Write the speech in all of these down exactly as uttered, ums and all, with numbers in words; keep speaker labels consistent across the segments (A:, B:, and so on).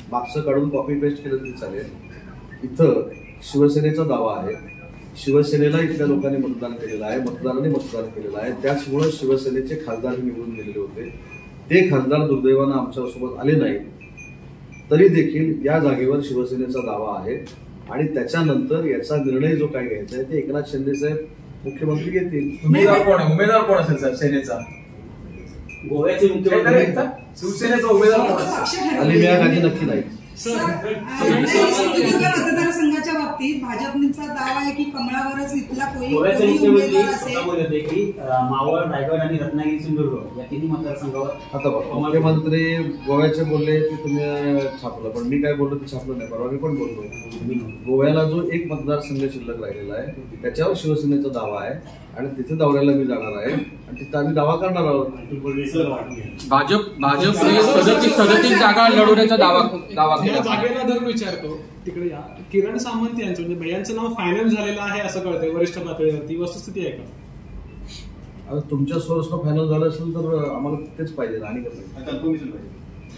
A: मागचं काढून copy paste केलं तरी चालेल. इथं शिवसेनेचा दावा आहे, शिवसेनेला इथल्या लोकांनी मतदान केलेलं आहे, मतदारांनी मतदान केलेलं आहे, त्याचमुळे शिवसेनेचे खासदार निवडून गेलेले होते. ते खासदार दुर्दैवानं आमच्यासोबत आले नाही, तरी देखील या जागेवर शिवसेनेचा दावा आहे आणि त्याच्यानंतर याचा निर्णय जो काय घ्यायचा आहे ते एकनाथ शिंदे साहेब मुख्यमंत्री घेतील.
B: उमेदवार कोण आहे? उमेदवार कोण असेल साहेब सेनेचा?
C: गोव्याचे मुख्यमंत्री
B: शिवसेनेचा उमेदवार कोण असेल?
A: अली मिया गाजी नक्की नाही.
D: सिंधुदुर्ग मतदारसंघाच्या बाबतीत भाजपचा दावा आहे की कमळावरच इथला कोणी
C: गोव्याचे मुख्यमंत्री स्वतः बोलत होते की मावळ, रायगड आणि रत्नागिरी सिंधुदुर्ग या तिन्ही मतदारसंघावर.
A: आता मुख्यमंत्री गोव्याचे बोलले की तुम्ही छापलं, पण मी काय बोललो ते छापलं नाही. परवा मी पण बोललो गोव्याला जो एक मतदारसंघ शिल्लक राहिलेला आहे त्याच्यावर शिवसेनेचा दावा आहे आणि तिथे दौऱ्याला मी जाणार आहे आणि तिथे आम्ही दावा करणार आहोत.
E: भाजप भाजपने सदतीस सदतीस जागा लढवण्याचा दावा दावा केला.
F: जागेला धरून विचारतो तिकडे या किरण सामंत यांचं म्हणजे भैयांचं नाव फायनल झालेलं आहे असं कळतंय वरिष्ठ पातळीवरती, वस्तुस्थिती आहे का?
A: आता तुमच्या सोर्सनं फायनल झालं असेल तर आम्हाला तेच पाहिजे आणि कसं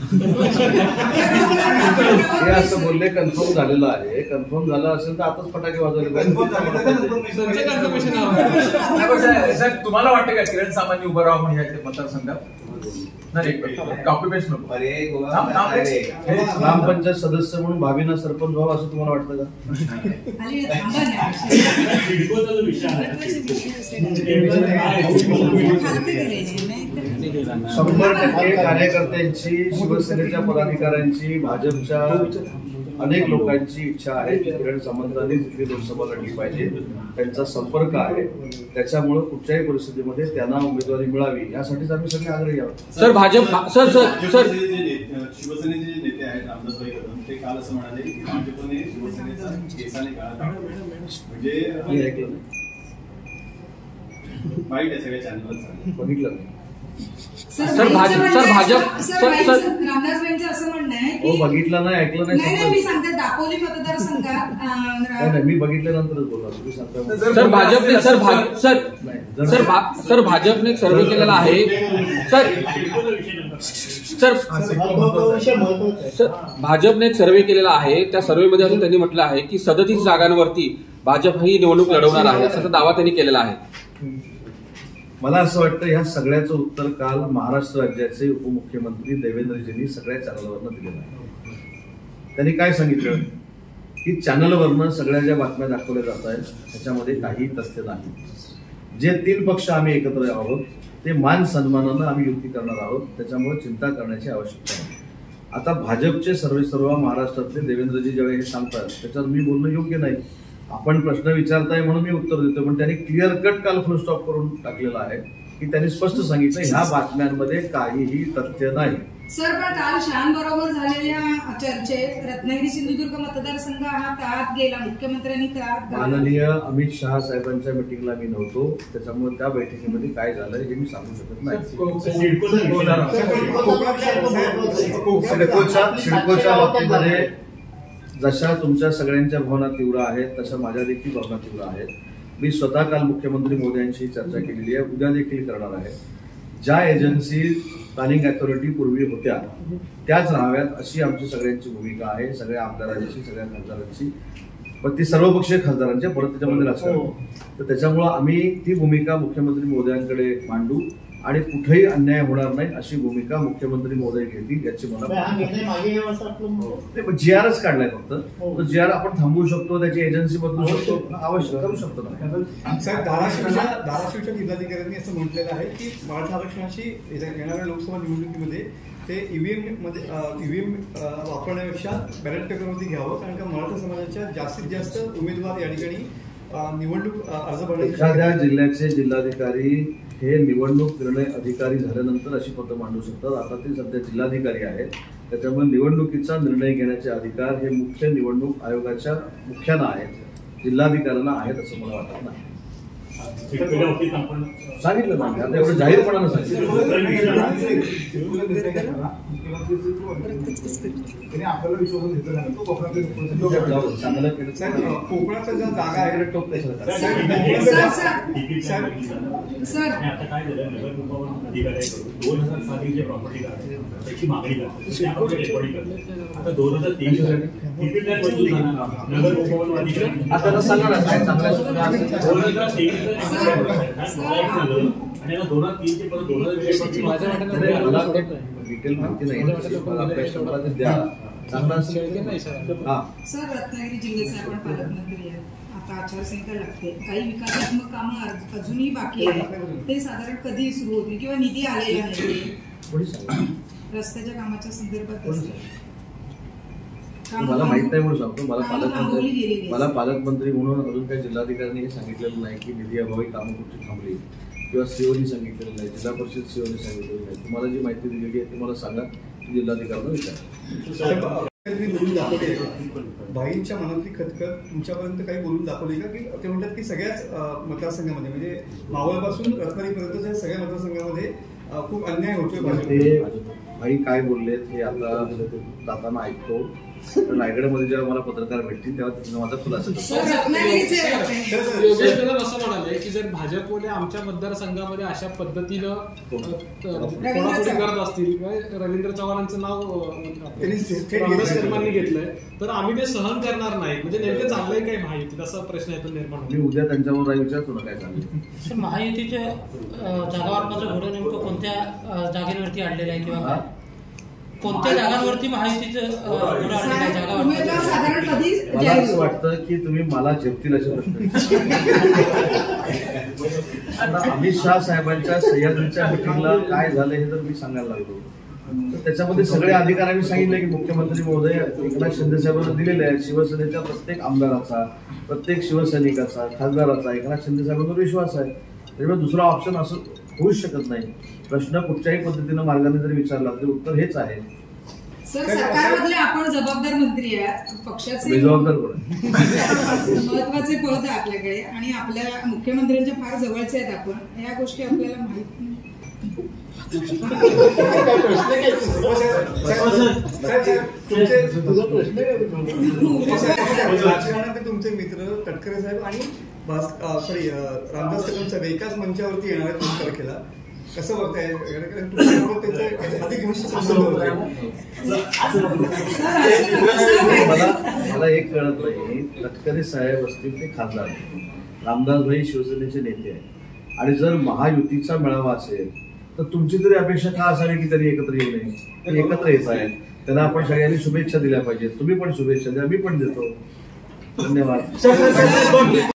A: हे असं बोलले कन्फर्म झालेलं आहे. कन्फर्म झालं असेल तर आताच फटाके वाजवले पाहिजे.
B: तुम्हाला वाटतं का किरण सामान्य उभं राहा म्हणून या मतदारसंघात? कॉपी पेस्ट नको.
A: ग्रामपंचायत सदस्य म्हणून भावीना सरपंच व्हावं असं तुम्हाला वाटतं का? शंभर टक्के कार्यकर्त्यांची, शिवसेनेच्या पदाधिकाऱ्यांची, भाजपच्या अनेक लोकांची इच्छा आहे की किरण सामंतांनी तिथली लोकसभा लढली पाहिजे. त्यांचा संपर्क आहे, त्याच्यामुळे कुठच्याही परिस्थितीमध्ये त्यांना उमेदवारी मिळावी यासाठीच आम्ही सगळे आग्रही आहोत.
E: Sir Bhajap sir sir sir
G: शिवसेनेचे जे नेते आहेत रामदासभाई कदम ते काल असं म्हणाले की भाजपने शिवसेनेचा केसाने काढा म्हणजे
A: ऐकलं नाही,
G: वाईट आहे सगळ्या चॅनलवर
A: बघितलं नाही.
E: Sir Bhajap sir Bhajap sir sir
D: रामदासबाईंचं असं म्हणणं आहे
A: हो
D: की
A: बघितलं नाही, ऐकलं
D: नाही. मी सांगते दापोली मतदारसंघात
A: नाही, मी बघितल्यानंतरच बोलला. तुम्ही सांगता
E: सर भाजपने सर भाज सर सर सर भाजपने एक सर्वे केलेला आहे सर सर सर भाजपने एक सर्वे केलेला आहे. त्या सर्वेमध्ये अजून त्यांनी म्हटलं आहे की सदतीस जागांवरती भाजप ही निवडणूक लढवणार आहे असा दावा त्यांनी केलेला आहे.
A: मला असं वाटतं ह्या सगळ्याचं उत्तर काल महाराष्ट्र राज्याचे उपमुख्यमंत्री देवेंद्रजींनी सगळ्या चॅनलवरनं दिलेलं आहे. त्यांनी काय सांगितलं की चॅनलवरनं सगळ्या ज्या बातम्या दाखवल्या जात आहेत त्याच्यामध्ये काही तथ्य नाही. जे तीन पक्ष आम्ही एकत्र आहोत ते मान सन्मानानं आम्ही युती करणार आहोत, त्याच्यामुळे चिंता करण्याची आवश्यकता नाही. आता भाजपचे सर्वे सर्व महाराष्ट्रातले देवेंद्रजी ज्यावेळी हे सांगतात त्याच्यावर मी बोलणं योग्य नाही. आपण प्रश्न विचारताय म्हणून मी उत्तर देतो, पण त्यांनी क्लिअर कट काल फुल स्टॉप करून टाकलेला आहे की त्यांनी स्पष्ट सांगितलं ह्या बातम्यांमध्ये काहीही तथ्य नाही.
D: सर पण काल शहान बरोबर झालेल्या चर्चेत रत्नागिरी सिंधुदुर्ग मतदारसंघ हा तळात गेला, मुख्यमंत्र्यांनी तळात.
A: माननीय अमित शहा साहेबांच्या मिटिंगला मी नव्हतो, त्याच्यामुळे त्या बैठकीमध्ये काय झालं हे मी सांगू शकत नाही. सिडकोच्या सिडकोच्या बाबतीमध्ये जशा तुमच्या सगळ्यांच्या भावना तीव्र आहेत तशा माझ्या देखील भावना तीव्र आहेत. मी स्वतः काल मुख्यमंत्री मोदयांशी चर्चा केलेली आहे, उद्या देखील करणार आहे. ज्या एजन्सी प्लॅनिंग अथॉरिटी पूर्वी होत्या त्याच राहाव्यात अशी आमची सगळ्यांची भूमिका आहे, सगळ्या आमदारांची, सगळ्या खासदारांची, पण ती सर्वपक्षीय खासदारांच्या, परत त्याच्यामध्ये राजकारण. तर त्याच्यामुळं आम्ही ती भूमिका मुख्यमंत्री मोदयांकडे मांडू आणि कुठेही अन्याय होणार नाही अशी भूमिका मुख्यमंत्री महोदय घेतील याची मला. जी आरच काढलाय फक्त, तो जी आर आपण थांबवू शकतो, त्याची एजन्सी बदलू शकतो, आवश्यक करू शकतो ना.
H: साहेब धाराशिवच्या धाराशिवच्या जिल्हाधिकाऱ्यांनी असं म्हटलेलं आहे की मराठा आरक्षणाची येणाऱ्या लोकसभा निवडणुकीमध्ये ते ईव्हीएम मध्ये ईव्हीएम वापरण्यापेक्षा बॅलेट पेपरमध्ये घ्यावं, कारण का मराठा समाजाच्या जास्तीत जास्त उमेदवार या ठिकाणी निवडणूक अर्ज भरण्याची.
A: एखाद्या जिल्ह्याचे जिल्हाधिकारी हे निवडणूक निर्णय अधिकारी झाल्यानंतर अशी पत्र मांडू शकतात. आता ते सध्या जिल्हाधिकारी आहेत, त्याच्यामुळे निवडणुकीचा निर्णय घेण्याचे अधिकार हे मुख्य निवडणूक आयोगाच्या मुख्यानं आहेत, जिल्हाधिकाऱ्यांना आहेत असं मला वाटत नाही.
I: शेतकऱ्या बाबतीत आपण
A: सांगितलं नाही आता एवढं जाहीरपणानं सांगितलं.
H: आपल्याला विश्वास घेतला नाही तो
A: चांगलं केलं.
H: कोकणात ज्या जागा आहे टोप
D: सर
I: आता काय झालं नगर अधिकाऱ्याकडून दोन हजार साली जे प्रॉपर्टी कार्ड त्याची मागणी करते त्यामध्ये रेकॉर्डिंग करते. आता दोन हजार तेवीस ठिकठिकाणी बदलून जाणार नगर उपवन अधिकारी
A: आता सांगा ना काय चांगलं
I: दोन हजार तेवीस झालं आणि आता दोन हजार तीन चे परत दोन हजार
A: मला डिटेल माहिती नाही अभ्यास मला ते द्या चांगला असेल. हा
D: सर रत्नागिरी जिल्ह्याचे आपण पालकमंत्री आहेत. आता आचारसंहिता लागते, काही विकासात्मक कामं अजूनही बाकी आहेत, ते साधारण कधी सुरू होतील किंवा निधी आलेला नाही रस्त्याच्या कामाच्या संदर्भात
A: मला माहित नाही म्हणून सांगतो. मला पालकमंत्री मला पालकमंत्री म्हणून अजून काही जिल्हाधिकाऱ्यांनी हे सांगितलेलं नाही की निधी अभावी कामं कुठची थांबली किंवा सीओनी सांगितलेलं नाही, जिल्हा परिषद सीओनी सांगितलेलं नाही. तुम्हाला जी माहिती दिलेली आहे ती मला सांगा, जिल्हाधिकाऱ्यांना विचारा.
H: बोलून दाखवले भाईंच्या मनातली खतखत तुमच्यापर्यंत काही बोलून दाखवली का? की ते म्हणतात की सगळ्याच मतदारसंघामध्ये म्हणजे मावळपासून रत्नागिरीपर्यंतच्या सगळ्या मतदारसंघामध्ये खूप अन्याय होतोय.
A: भाई काय बोललेत हे आता जाताना ऐकतो. रायगडमध्ये जेव्हा मला पत्रकार भेटतील तेव्हा तिथं माझा खुलासा
F: योगेश कदम असं म्हणाले की जर भाजपने आमच्या मतदारसंघामध्ये अशा पद्धतीनं कोणाकोणी करत असतील किंवा रवींद्र चव्हाणांचं नाव काँग्रेस शर्मांनी घेतलंय तर आम्ही ते सहन करणार नाही. म्हणजे नेमकं चाललंय काय महायुतीत असा प्रश्न येतो निर्माण.
A: मी उद्या त्यांच्यावर विचारतो ना काय चाललंय.
J: महायुतीच्या जागावाटपाचं घोडं नेमकं कोणत्या जागेवरती आणलेलं आहे किंवा काय कोणत्या जागांवरती महायुतीचं
A: मला असं वाटतं की तुम्ही मला झेपतील असे प्रश्न. अमित शहा साहेबांच्या सह्याद्रीच्या मिटिंगला काय झालं हे जर मी सांगायला लागलो तर त्याच्यामध्ये सगळे अधिकाऱ्यांनी सांगितलं की मुख्यमंत्री महोदय एकनाथ शिंदे साहेबांना दिलेले आहे. शिवसेनेच्या प्रत्येक आमदाराचा, प्रत्येक शिवसैनिकाचा, खासदाराचा एकनाथ शिंदे साहेबांवर विश्वास आहे. त्याच्यामुळे दुसरा ऑप्शन असं होऊच शकत नाही. प्रश्न कुठच्याही पद्धतीनं मार्गाने जरी विचारला तरी उत्तर हेच आहे.
D: सर सरकारमधले आपण जबाबदार मंत्री आहात, पक्षाचे
A: जबाबदार
D: महत्वाचे पद आहे आपल्याकडे आणि आपल्या मुख्यमंत्र्यांच्या फार जवळचे आहेत आपण. या गोष्टी आपल्याला माहित नाही.
H: तुमचे मित्र तटकरे साहेब आणि सॉरी रामदास कदम साहेब एकाच मंचावरती येणार आहेत दोन तारखेला. कसं बघताय? अधिक
A: मला मला एक कळत नाही. तटकरे साहेब असतील ते खासदार, रामदासभाई शिवसेनेचे नेते आहेत आणि जर महायुतीचा मेळावा असेल तर तुमची तरी अपेक्षा का असावी की त्यांनी एकत्र येऊ नये? ते एकत्र येत आहेत, त्यांना आपण सगळ्यांनी शुभेच्छा दिल्या पाहिजेत. तुम्ही पण शुभेच्छा द्या, मी पण देतो. धन्यवाद.